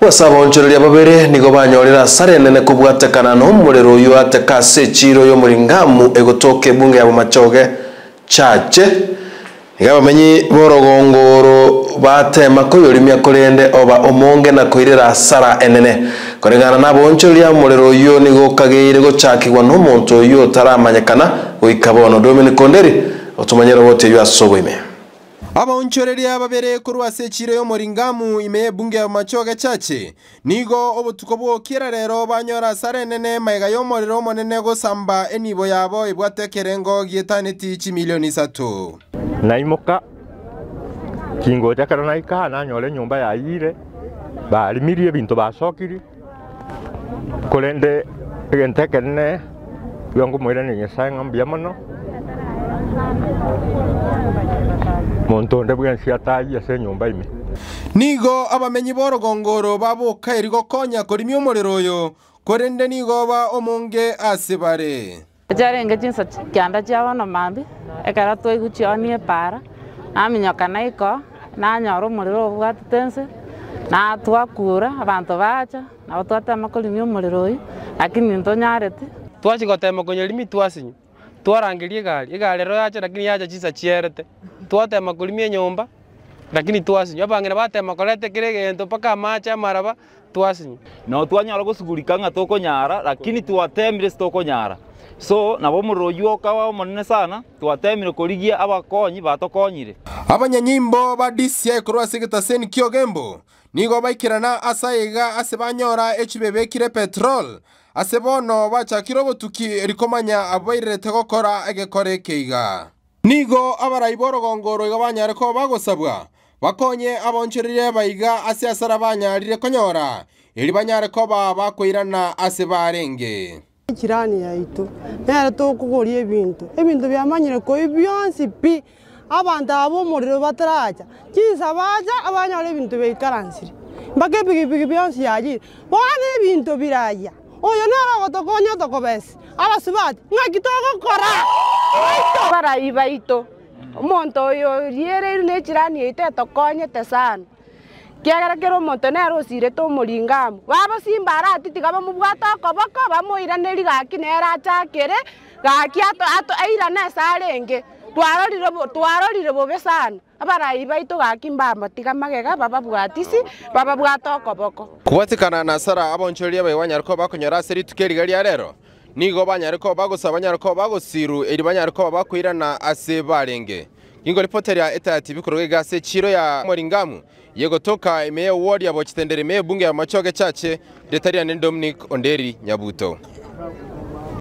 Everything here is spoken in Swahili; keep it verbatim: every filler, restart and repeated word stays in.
Basaba onchoreria babere nigo banyorera hasara nene kubwatekana n'umuriro uyu ateka seciro y'Omoringamu egotoke bunge yabo machoge chache igabamenyi borogongoro batema ko yorimya kurende oba omonge na koirera hasara enene korengana nabo onchoreria umuriro uyu nigo kageire gochakirwa n'omuntu uyu taramanyekana goikabono Dominic Onderi otumanyero bote yu asoboime. Aba onchoreria babere kurwa seciro y'Omoringamu ime bunge ya machoge chache nigo obutuko bwokira rero banyora hasara nene maiga y'omuriro monene gosamba enibo yabo ibwatekerengo gietaneti chi milioni satu. Naimuka kingo jakara naika na nyole nyumba ya ire balimirie bintu basokiri kolende gentekene yongo moirane nyesanga mbiamano montonde bwensia tayi ase nyumba ime nigo abamenyi borogongoro babuka erigo konya korimya omuriro oyo korende nigo ba omonge asebare jarenge jinsa kyanda cyabona mambi ekara toy gucyani para aminyoka naiko nanyoro omuriro bwatutense na twakura abantu bacha na twatema korimya omuriro oyo lakini ntonyarete twachigotema konyelimi twasinyu twarangirie gari igari ro yacha lakini yacha chisa chierete twatema kulimia nyumba lakini twasinyu abangena batema kolete kiregento paka macha maraba twasinyu no twanyara gusugurikanga tokonyara lakini twatemire stokonyara so nabo muroyo kawa monene sana twatemire korigia abakonyi batokonyire abanyanyimbo badisia kurwa sigita seni kyogembo nigo baikirana asaiga asebanyora echibebekire petrol asebono bachakiro botuki rikomanya abairete gokora egekore keiga nigo abarayiboro gongoro igabanyare ko bagosabwa bakonye aboncherire baiga ase asara banyarire konyora eri banyare ko baba koirana ase barenge kirani yaito nere to kugorie bintu ebintu byamanyire ko ibyonsi pi abantu abo muriro bataraja kisa baja abanyare bintu beikaransire mbake bigi bigi byonsi yaji bone bintu biraya oyo nara gotokonya tokobesi abasubati ngakitoko kora bara ibaito monto yo riere ne chirani ite tokonye tesana kiagara kero monto nero sire to Omoringamu baba simbara atitika bamubwata koboko bamuiraneri gakinera chakere gakiato ato aira na sarenge twarorire twarorire bobesana abara ibaito gakimba matiga magega baba bwatisi baba bwato koboko kubatikana na hasara abonchoreria bayanyarko bakonyora seri tukeri rero nigo banyarko bagosaba banyarko bagosiru eri banyarko bakwirana ase barenge ingo reporter ya Eta T V kurogega seciro ya Omoringamu yego toka imeye ward ya bochitendere me bunge ya machoge chache Detarian Dominic Onderi Nyabuto.